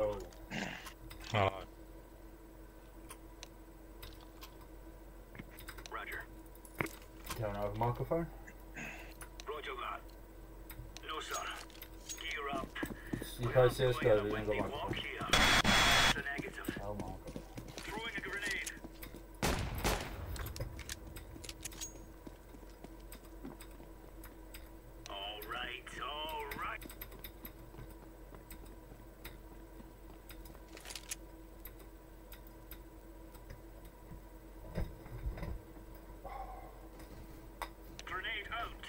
Oh. Oh. Roger. You have a microphone? Roger that. No, sir. Gear up. You play CSGO, but you ain't got a microphone. It's a negative. Oh my god. Throwing a grenade. All right, all right. Grenade out.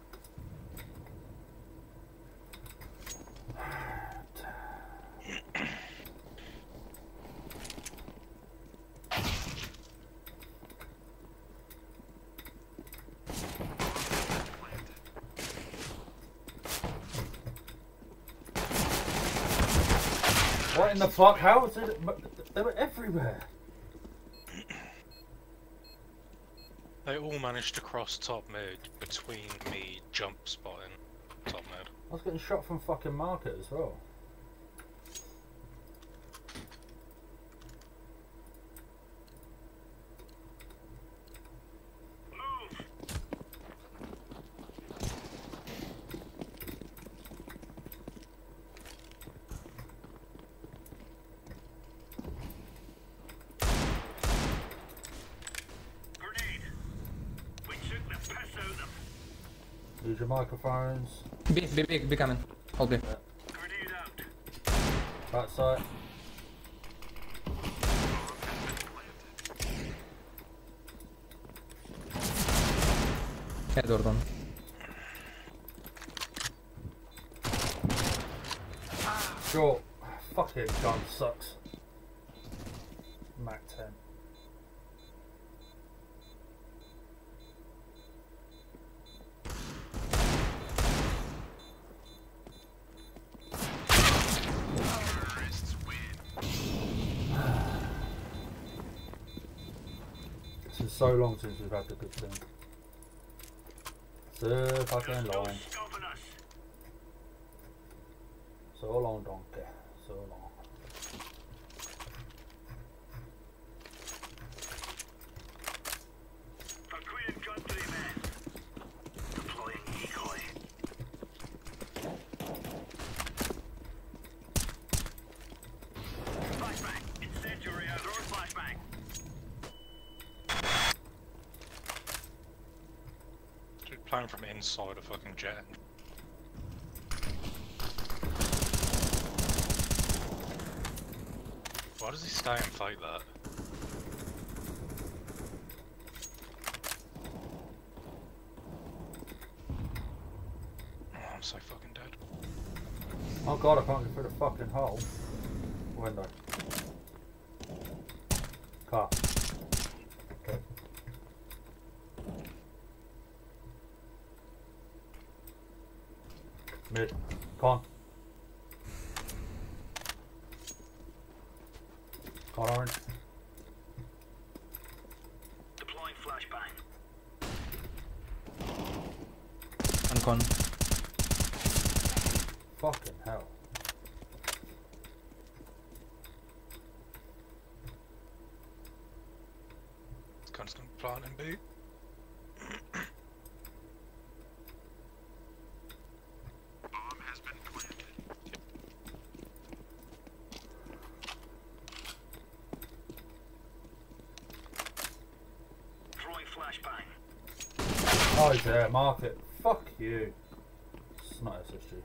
What in the fuck? How is it? They were everywhere. They all managed to cross top mid between me jump spotting top mid. I was getting shot from fucking market as well. Move. Grenade. We took the piss out of them. Use your microphones. B coming. Hold B. Grenade out. Back side. Head oradan. Short. Fucking gun sucks. Mac 10. It's been so long since we've had the good thing. So fucking There's no long. stopping us. So long, donkey. So long. For Queen and Country, men. Deploying decoy. Flashbang. Incendiary out. Throw flashbang. Dude playing from inside a fucking jet. Why does he stay and fight that? Oh, I'm so fucking dead. Oh god, I can't get through the fucking hole. Window. Car. Okay. Mid. Con. Con orange. Deploying flashbang. Uncon. Fucking hell. This constant plant and boot. Bomb has been planted. Throwing flashbang. Oh, he's there. Market. Fuck you. It's not SSG.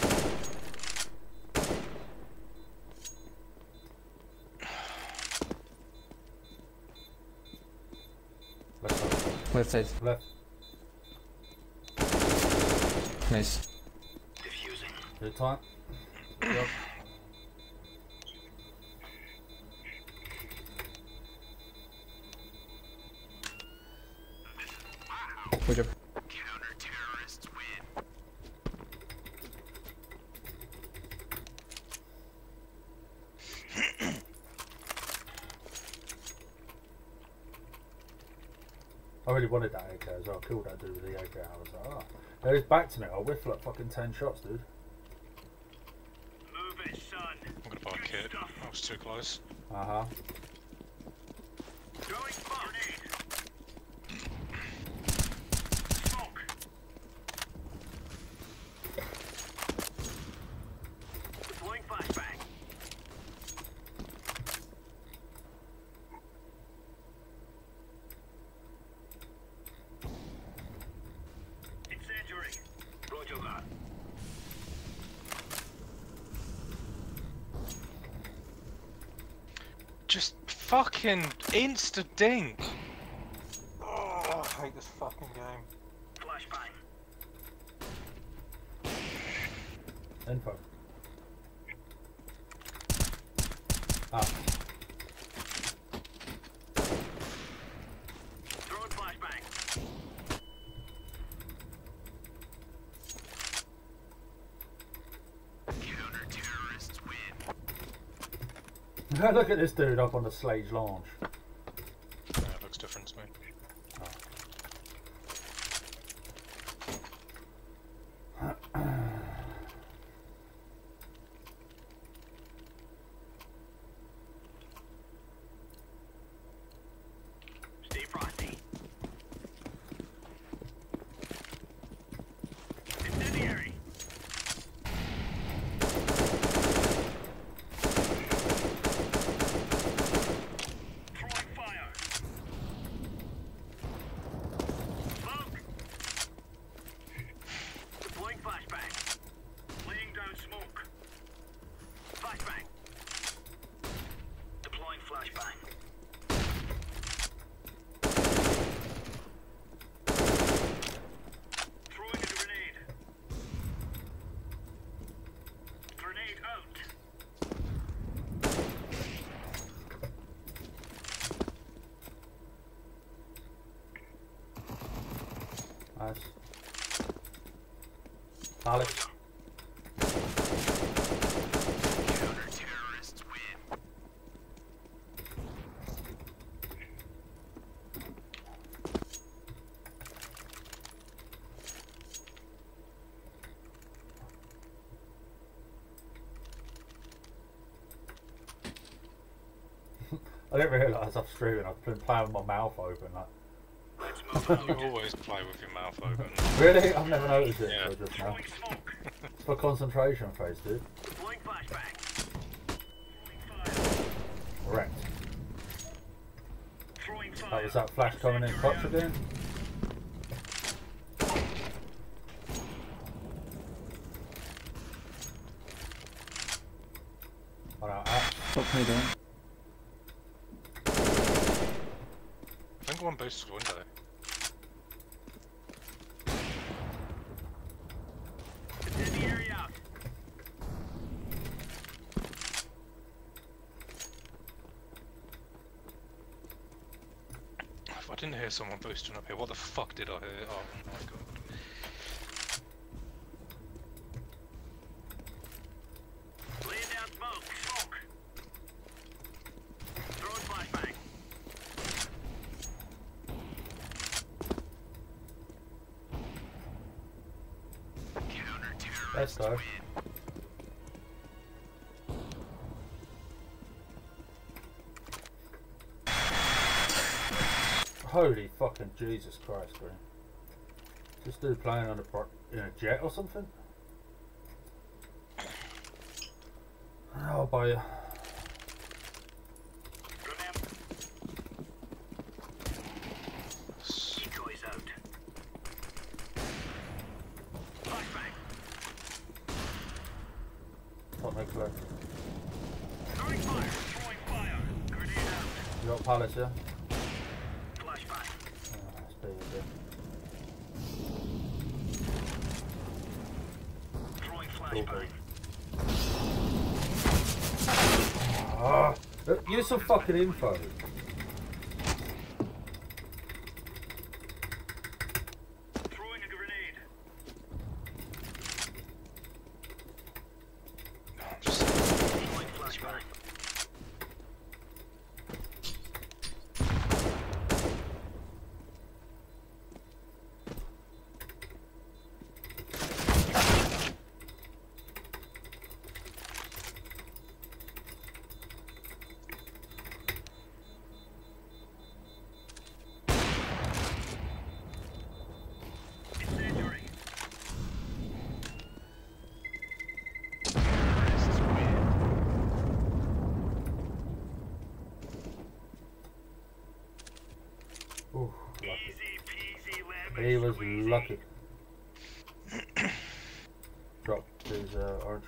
Left side. Left side. Left. Nice. Diffusing. Good time. Yep. Good job. Counter-terrorists win. I really wanted that AK as well. I killed that dude with the AK. I was like, oh. Now he's back to me. I'll whiffle like fucking 10 shots, dude. Move it, son. I'm gonna buy a kit. That was too close. Uh-huh. Throwing grenade. Smoke. Deploying flashbang. Incendiary. Roger that. Just fucking insta-dink! Oh, I hate this fucking game. Flashbang. Info. Ah. Throwing flashbang. Counter-terrorists win. Look at this dude up on the Slage launch. Yeah, it looks different to me. Stay frosty. Incendiary. Throwing fire. Smoke. Deploying flashbang. Laying down smoke. Flashbang. Deploying flashbang. Throwing a grenade. Grenade out. Nice. Alex. Counter-terrorists win. I didn't realise I'm streaming. I've been playing with my mouth open. Like, Let's move You out. always play with your mouth open. really? I've never noticed it Yeah. until just now. Throwing smoke. It's for concentration phase, dude. Deploying flashbang. Throwing fire. Correct. Throwing fire. That was that flash coming in clutch again. Alright, out. Top me down. I think one boosted window. Incendiary out. If I didn't hear someone boosting up here, what the fuck did I hear? Oh my god. Laying down smoke. Smoke. Throwing flashbang. Let's go. Holy fucking Jesus Christ, bro. This dude playing on in a jet or something? I'll buy you. Remember. Decoys out. Flashbang. Top next left. Throwing fire. Throwing fire. Grenade out. You got palace, yeah? Flashbang. That's big, big. Throwing Cool, flashbang. Ah, use some fucking info. Throwing a grenade. No, I'm just Throwing flashbang. He was lucky. Drop his orange.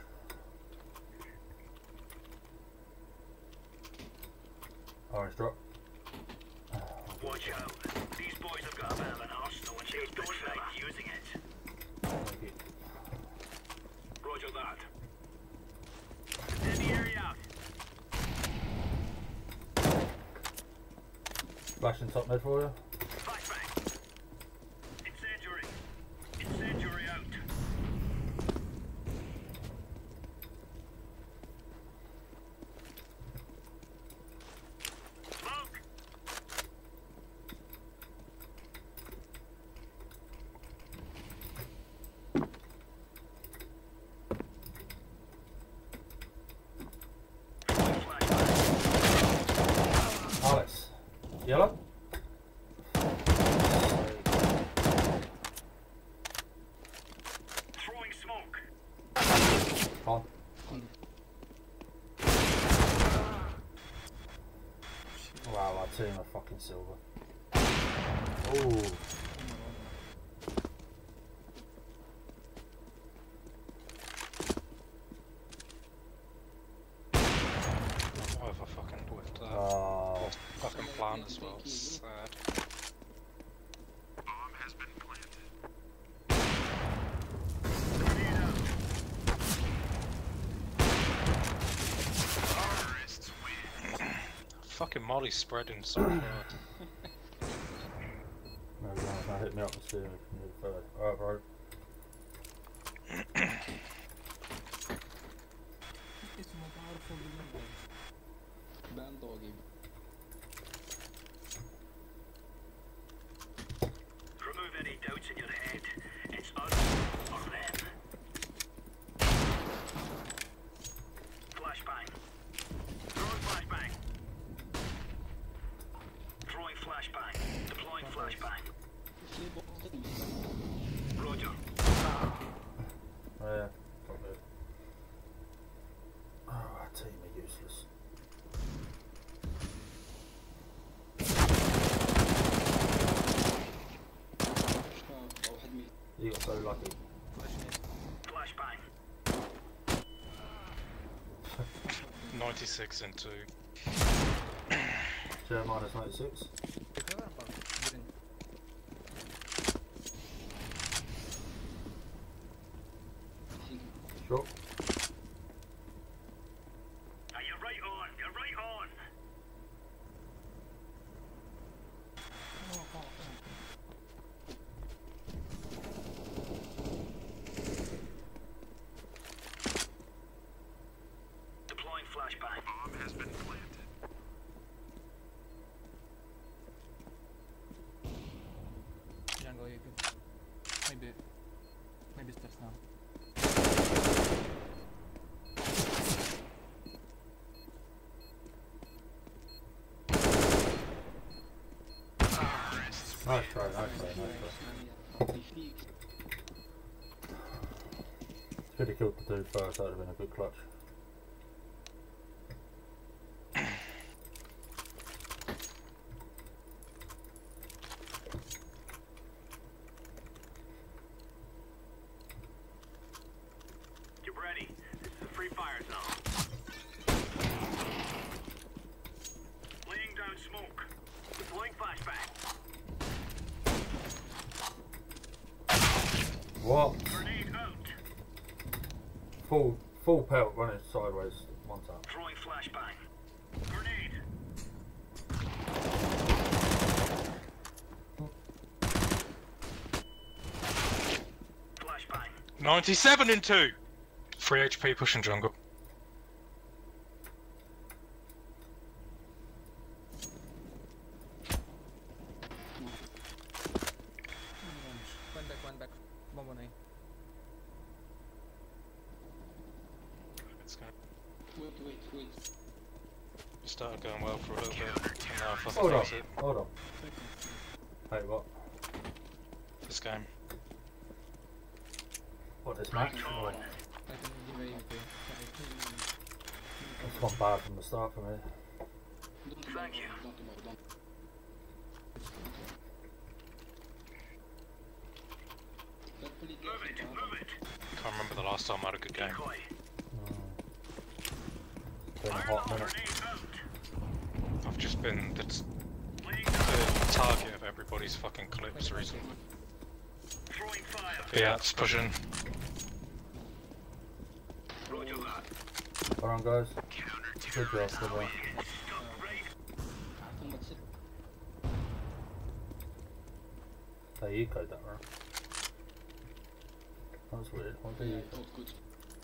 Orange drop. Watch out. These boys have got a bit of an arsenal and they don't like using it. Thank you. Roger that. Send the area out. Flashing top mid for you. Flashbang. Incendiary. Incendiary out. Smoke. Alex. Yellow? Throwing smoke. On. Wow, our team are fucking silver. Ooh. What have I fucking whiffed that? Oh. Fucking plant as well. Sad. Grenade out. Fucking Molly's spreading so far. Maybe now hit me up and see if we can move further. Alright, bro. Remove any doubts in your head. It's us or them. Flashbang. Throwing flashbang. Throwing flashbang. Deploying flashbang. Roger. Oh, yeah. Fuck it. Oh, our team are useless. You got so lucky. Flashbang. 96 and 2. Share minus 96. Sure. Are you right on? You're right on. Deploying flashbang. Bomb has been planted. Jungle, you could. Maybe stairs now. Nice try, nice try, nice try. Could have killed the dude first, that would have been a good clutch. Get ready. This is a free fire zone. Laying down smoke. Deploying flashbang. What? Grenade out. Full pelt running sideways one time. Throwing flashbang. Grenade. Flashbang. 97 and 2! 3 HP pushing jungle. One back. Bomb on A. Let's go. Wait. It started going well for a little bit, and now I fucking Hold on, fix it. hold on. Hey, what? This game. What, this match? Right Oh, on. I can give A, okay. it's gone bad from the start for me. Thank you. Move it, move it. Can't remember the last time I had a good game. Decoy. Been a Fire hot alarm minute. grenade out. I've just been the Laying down. target of everybody's fucking clips recently. Throwing fire. Yeah, it's pushing. Roger that. Hold on, guys. Good job, good job. Stop right. ثم تصير Hey, you code that, right? That's weird. What do you good good.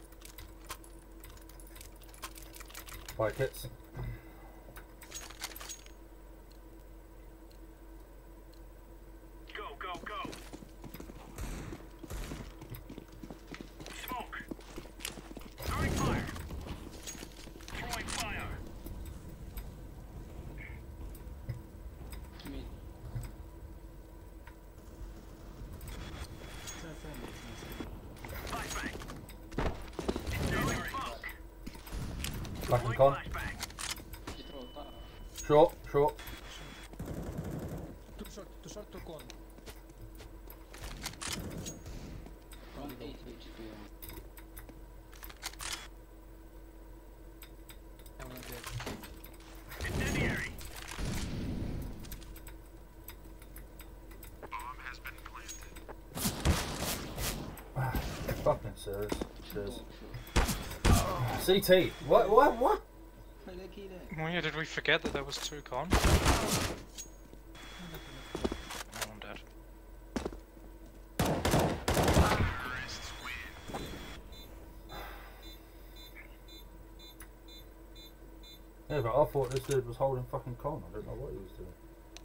buy kits? Go, go, go. Smoke. Throwing fire. Throwing fire. مين؟ Flashbang. Throwing smoke. Back and Throwing con. flashbang. يترو طار. Short, short. Too short to con. 180 HP. I'm gonna get. Incendiary. Fucking serious. Cheers. شو CT. What? خليك كده. Oh yeah, did we forget that there was 2 con? Oh, I'm dead. Yeah, but I thought this dude was holding fucking con. I don't know what he was doing.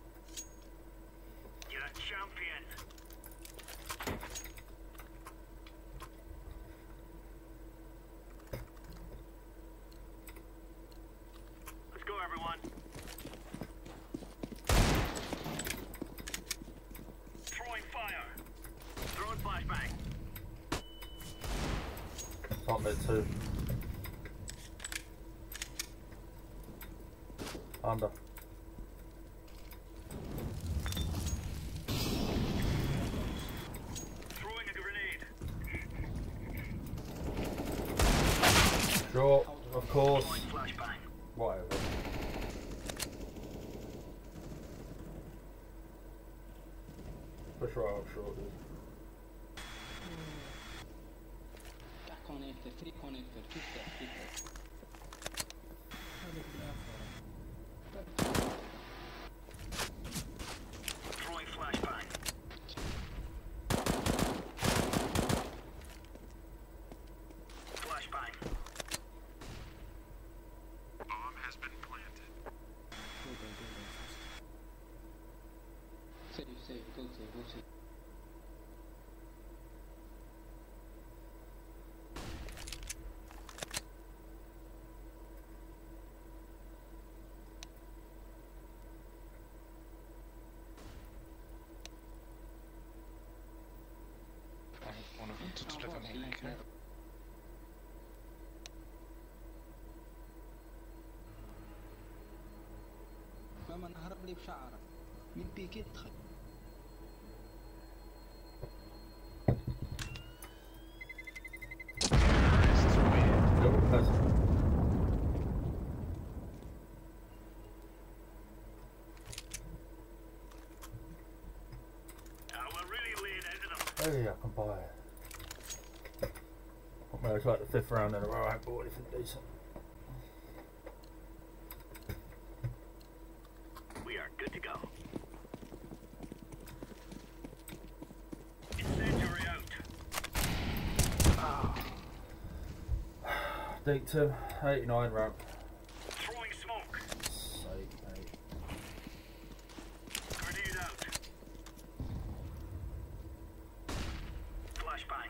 You're a champion. Let's go, everyone. Throwing fire. Throwing flashbang. Top mid too. Under. Throwing a grenade. Short, of course. Throwing flashbang. Whatever. Push right up short, dude. connector 3 connector keep that. Throwing flashbang. Flashbang. Save, go save. One of them to deliver me. Okay. فما نهرب لي بشعره من بيكي دخل Double peasant. We're really laying into them. Hey, I can buy it. Well, it's like the 5th round in a row. I ain't bought anything decent. We are good to go. Incendiary out. Deep 2, 89 round. Throwing smoke. Sake, mate. Grenade out. Flashbang.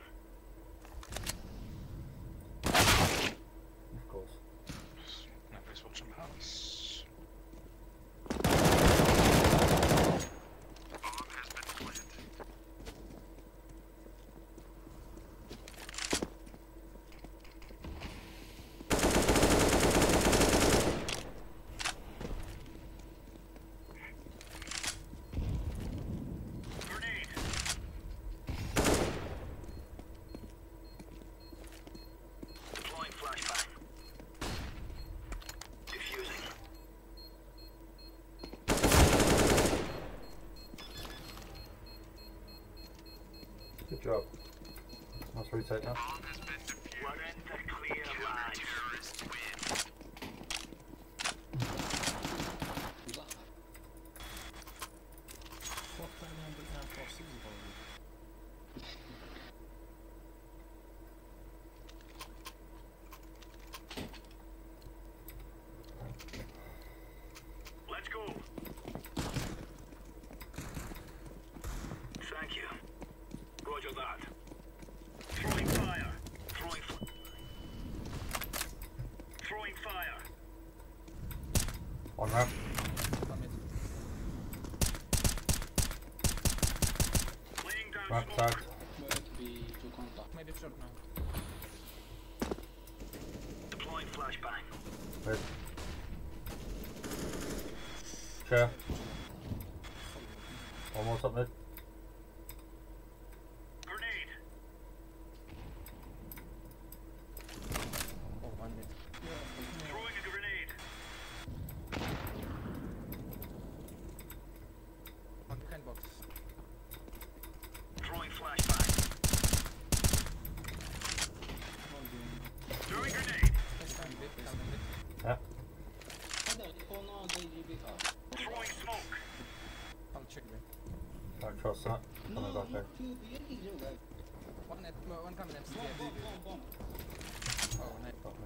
Of course. Nobody's watching the house. Good job. Let's retake that. We're in the clear, lads. Fuck I'm بالآن توصيل Let's go. Thank you. Roger that. Throwing fire. Throwing fire. One ramp. Laying down Ramp smoke. tagged. Maybe short now. Deploying flashbang. Mid. Chair. Almost up mid. Grenade. Oh, one mid. Throwing a grenade. One behind box. Throwing flashbang. Throwing grenade. Yeah. Throwing smoke. I'll check them. Don't trust that. Coming back there. One coming MCD. Oh, nice. Fuck me.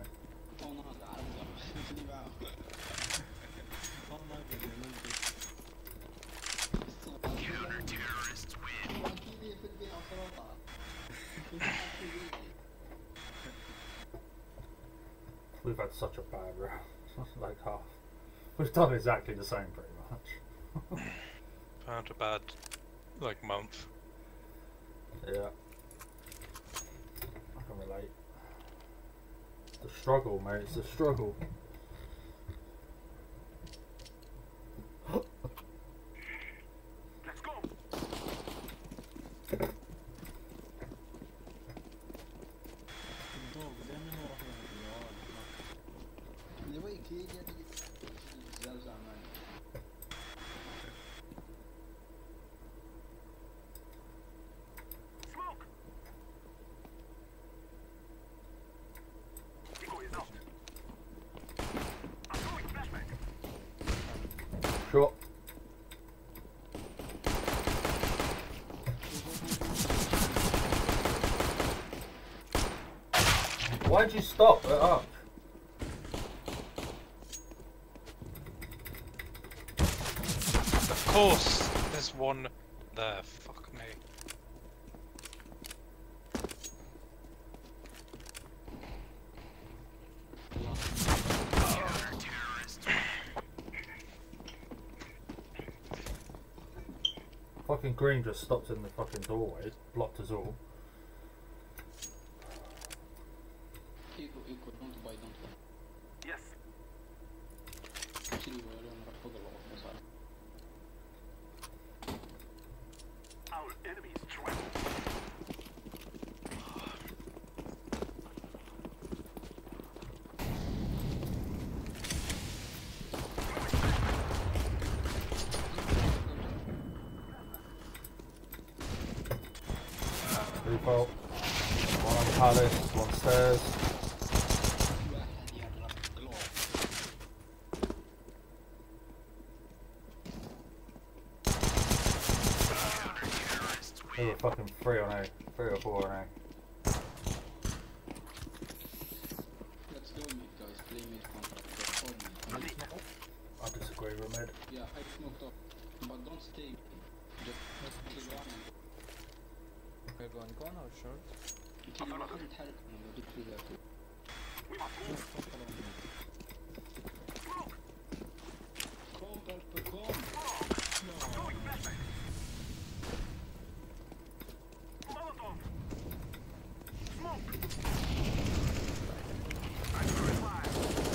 We've had such a bad round. Like half. We've done exactly the same pretty much. Found a bad, like, month. Yeah. I can relate. The struggle, mate. It's the struggle. Let's go. Smoke. Echo is out. I'm throwing flashbang. Sure. Why'd you stop it up? Of course, there's one there. Fuck me. Fucking green just stopped in the fucking doorway, blocked us all. Yes. Our enemies travel. Default. One on palace, one stairs. There were fucking 3 on A. 3 or 4 on A. Let's go mid, guys. Play mid contract. I disagree with mid. Yeah, I smoked up. But don't stay. Just kill one and We're going corner or short? kill one and help them. We'll do 3 left. We must move. Just follow me. Smoke. Come, Purple, come! Throwing flashbang. Molotov. Smoke. I'm throwing fire.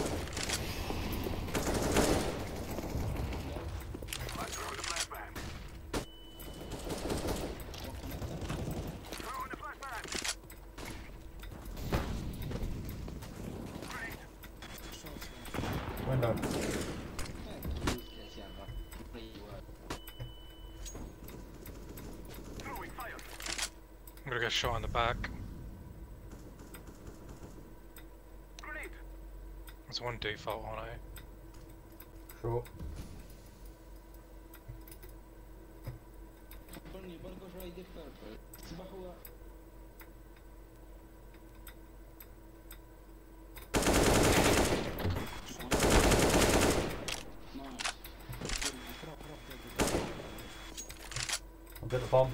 I'm throwing the flashbang. Throwing the flashbang. Grenade. Window. Throwing fire. I'm gonna get shot in the back. Grenade. There's one default on it. Sure. برني برجع رايد purple. صباحوا I'll get the bomb.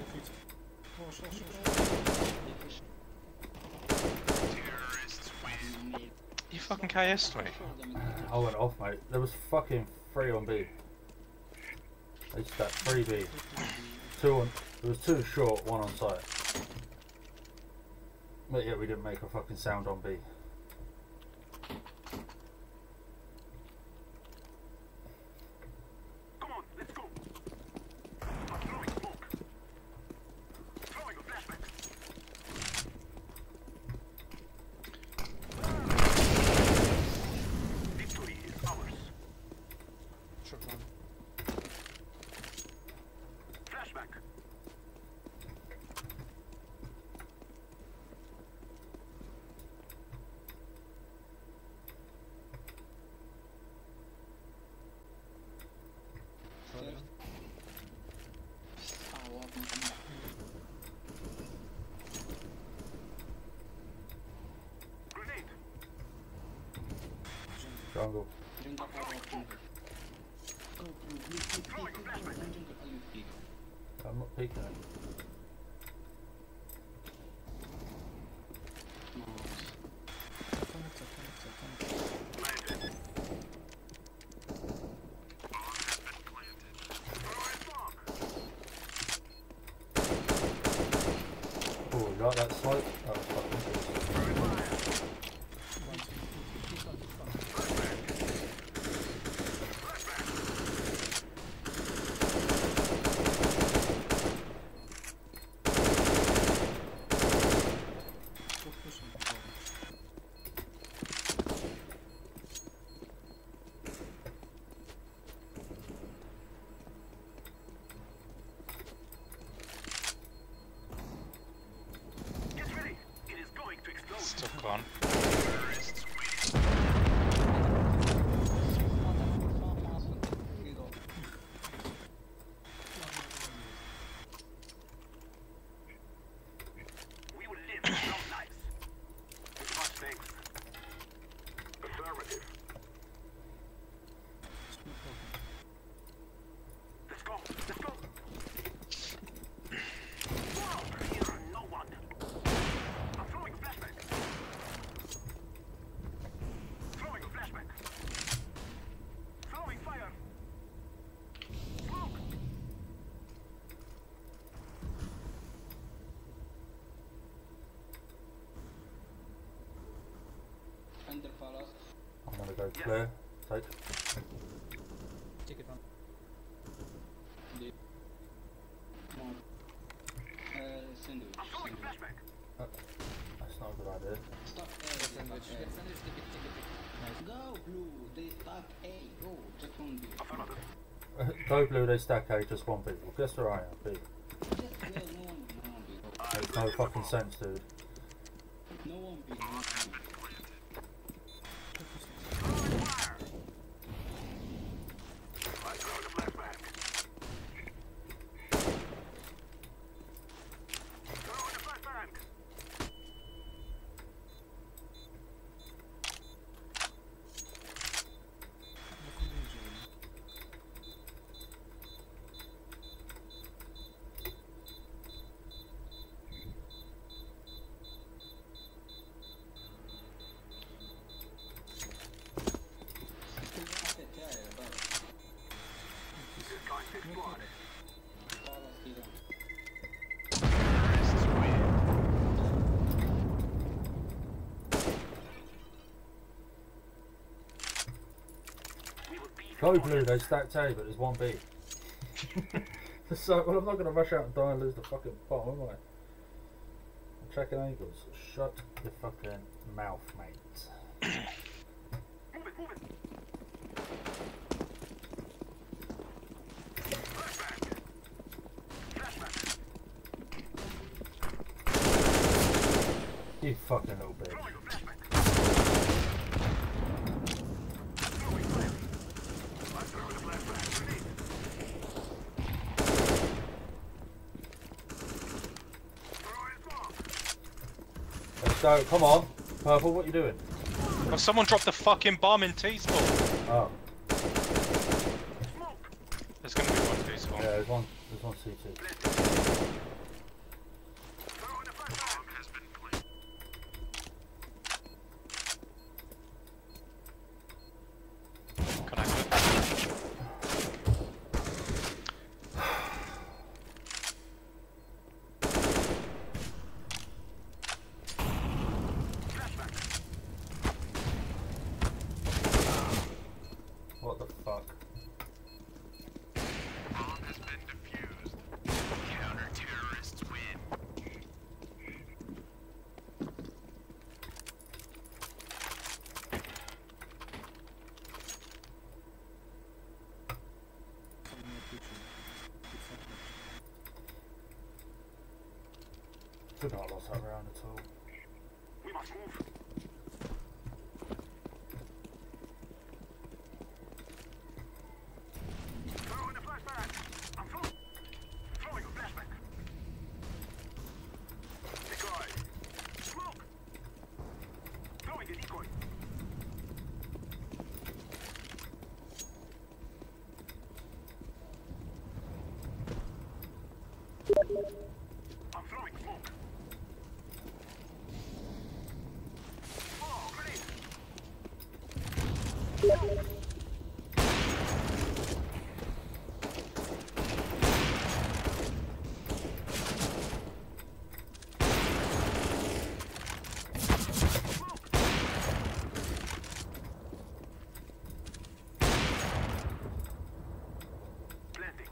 You fucking KS'd me. I went off, mate. There was fucking 3 on B. They just got 3B. 2 on. There was 2 short, 1 on site. But yeah, we didn't make a fucking sound on B. Come on, let's go. I'm throwing smoke. Throwing a flashback. Victory is ours. Short one. Flashback. Grenade. Jungle. I'm not peeking it. Oh, you like that smoke? That was fucking good. Get ready. It is going to explode. Still gone. We will live long lives. With much thanks. Affirmative. Let's go. Let's go. Wow, here are no one. I'm throwing a flashback. Throwing a flashback. Throwing fire. Smoke. Under palace. I'm gonna go clear. Take. Take it on. More. Sandwich. I'm throwing a Sandwich. flashback. That's not a good idea. Stop Get sandwich. Get sandwich. Take it. Take it. Nice. Go blue. They start A. Go. Just one B. Affirmative. Go blue, they stack A, just 1 people. Guess where I am, B. Just no one. No one B. Go. Makes no fucking sense, dude. No one B. No one B. Throwing fire. I throw the flashback. Throwing the flashbang. This guy's exploded. Palace here. We will be Go blue, they stacked A, but there's 1 B. So, well, I'm not going to rush out and die and lose the fucking bomb, am I? I'm checking angles. Shut your fucking mouth, mate. Move it, move it. Flashback. Flashback. You fucking little bitch. Let's go, come on. Purple, what are you doing? Oh, someone dropped the fucking bomb in T-spawn. Oh. There's gonna be one T-spawn. Yeah, there's one CT. What the fuck? Bomb has been defused. Counter-terrorists win. Should not lost that round at all. We must move. Throwing a flashbang. I'm throwing a flashbang. Decoy. Smoke. Throwing a decoy. I'm throwing smoke. Oh, grenade. Planting.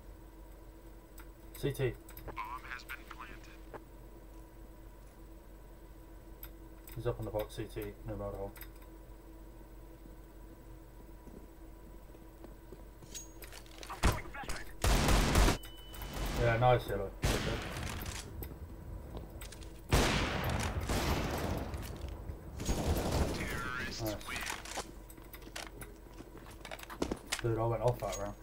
CT. Bomb has been planted. He's up on the box, CT, no matter hole. I'm throwing a flashbang. Yeah, nice yellow. Terrorists Nice. win. Dude, I went off that round.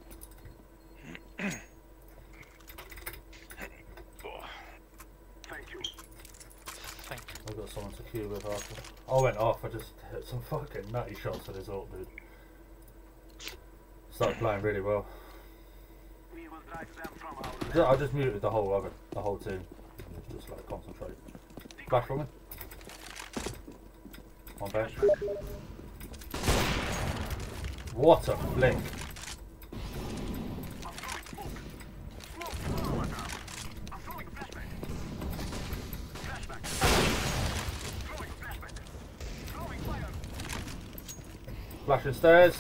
Thank you. Thank you. I've got someone to queue with after. I went off, I just hit some fucking nutty shots with his ult, dude. Started playing really well. We will drive them from our I just muted the whole team. Just like concentrate. Flash for me. One bench. What a flick. I'm throwing smoke. Smoke. Throw it out. I'm throwing a flashbang. Flashbang. Throwing a flashbang. Throwing fire. Flashing stairs.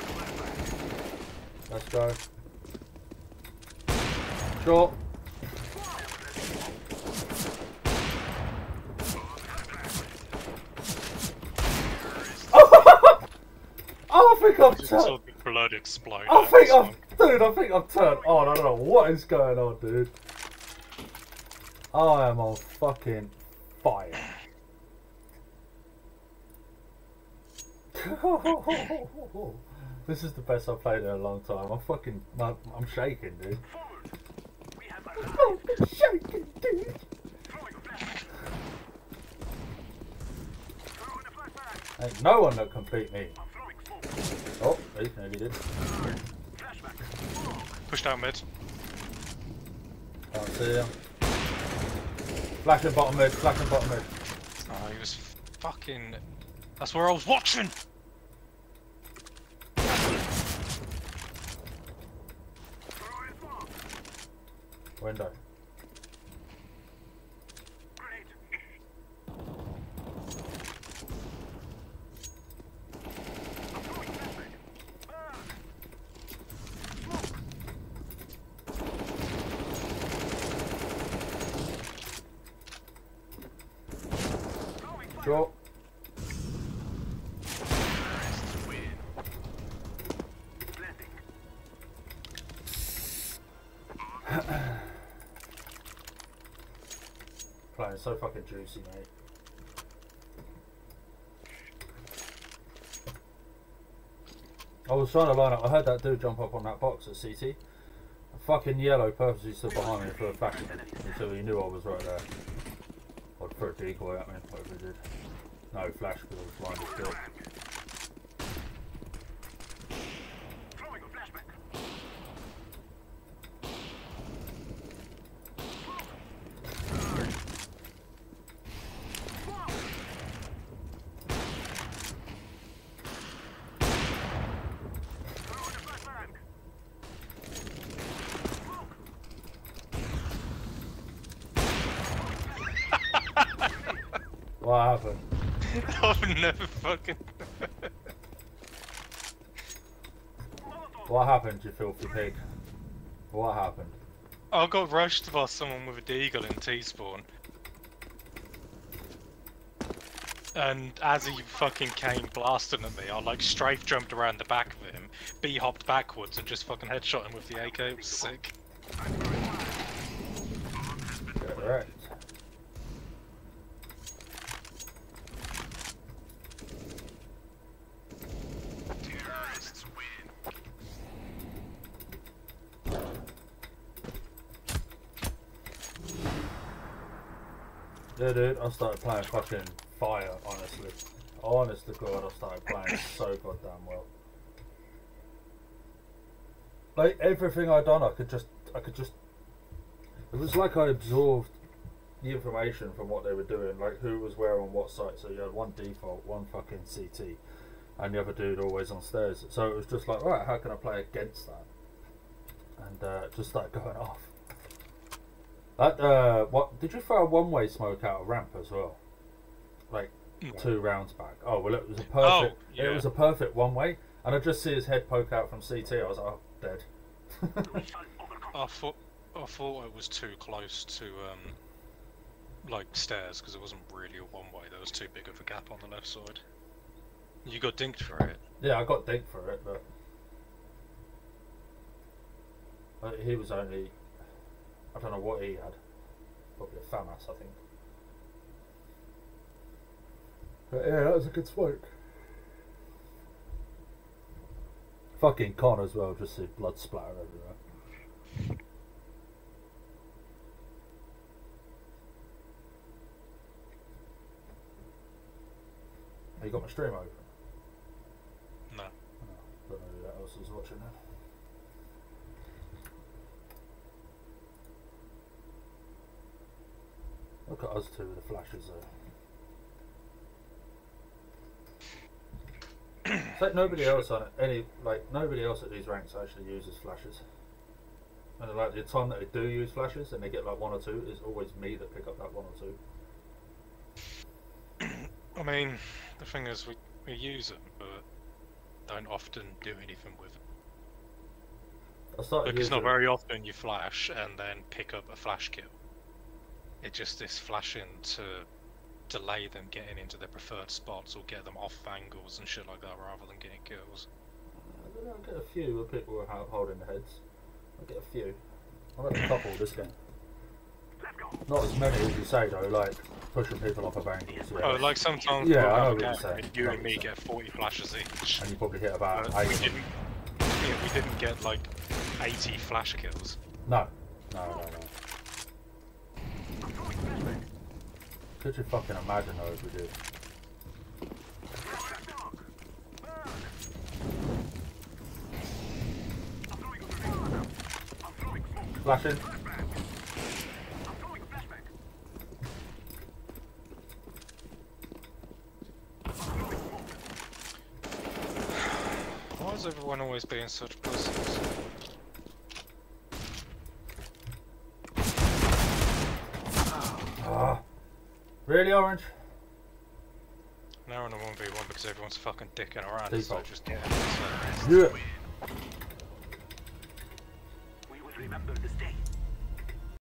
Let's go. Short. Oh, I think I've Just turned. saw the blood explode. I think I've turned on. I don't know what is going on, dude. I am on fucking fire. This is the best I've played in a long time. I'm shaking, dude. Forward. We have a I'm fucking shaking, dude. throwing a flashbang. Throwing a flashbang. Ain't no one that can beat me. I'm throwing smoke. Oh, he nearly did. Flashbang. Push down mid. Can't see him. Flashing bottom mid, flashing bottom mid. Oh, he was fucking... That's where I was watching! Throwing smoke. Window. Grenade. I'm throwing flashbang. Burn. Smoke. Throwing fire. Short. Terrorists win. Planting. playing so fucking juicy, mate. I was trying to line up. I heard that dude jump up on that box at CT. Fucking yellow purposely stood behind me for a fact until he knew I was right there. I'd throw a decoy at me, whatever he did. No flash because I was blind as shit. Throwing a flashback. Throwing a flashbang. What happened? I've never fucking. What happened, you filthy pig? What happened? I got rushed by someone with a deagle in T-spawn. And as he fucking came blasting at me, I like strafe jumped around the back of him, B hopped backwards and just fucking headshot him with the AK. It was sick. Correct. Terrorists win. Yeah, dude, I started playing fucking fire, honestly. Honest to God, I started playing so goddamn well. Like, everything I'd done, I could just... It was like I absorbed the information from what they were doing, like who was where on what site. So you had one default, one fucking CT, and the other dude always on stairs. So it was just like, right, how can I play against that? And just started going off. That what did you throw a one-way smoke out of ramp as well? Like 2 rounds back. Oh well, it was a perfect. Oh, yeah. It was a perfect one-way, and I just see his head poke out from CT. I was like, oh, dead. I thought it was too close to like stairs because it wasn't really a one-way. There was too big of a gap on the left side. You got dinked for it. Yeah, I got digged for it, but he was only. I don't know what he had. Probably a FAMAS, I think. But yeah, that was a good smoke. Fucking con as well, just see blood splatter everywhere. You got my stream open? No. Oh, don't know who else is watching that. Look at us two with the flashes though. It's like nobody else on nobody else at these ranks actually uses flashes. And like the time that they do use flashes and they get like 1 or 2, it's always me that pick up that 1 or 2. I mean, the thing is, we use them, but don't often do anything with them. I started Look, it's not using- very often you flash and then pick up a flash kill. It just is flashing to delay them getting into their preferred spots or get them off angles and shit like that rather than getting kills. I get a few where people are holding their heads. I get a few. I've had a couple this game. Not as many as you say though, like pushing people off of angles. Yeah. Oh, like sometimes Yeah, we'll I know have a what you're game saying. and you and me get 40 flashes each. And you probably hit about But 8. we didn't get like 80 flash kills. No. Could you fucking imagine though if we did? Flashing. Why is everyone always being such pussies? Really, Orange? Now on a 1v1 because everyone's fucking dicking around, so Default. just get it. Yeah. We will remember this day.